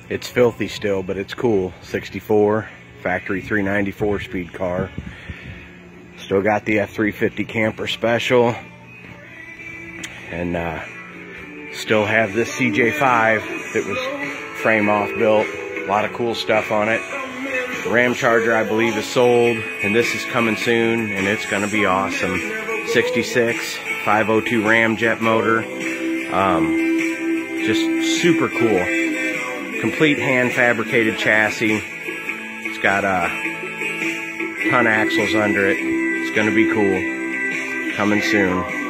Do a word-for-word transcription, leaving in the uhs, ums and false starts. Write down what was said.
It's filthy still, but it's cool. sixty-four, factory three ninety-four speed car. Still got the F three fifty camper special. And uh, still have this C J five that was frame off built. A lot of cool stuff on it. The Ram Charger, I believe, is sold, and this is coming soon, and it's going to be awesome. sixty-six, five oh two Ramjet motor. Um, just super cool. Complete hand fabricated chassis. It's got a ton of axles under it. It's going to be cool. Coming soon.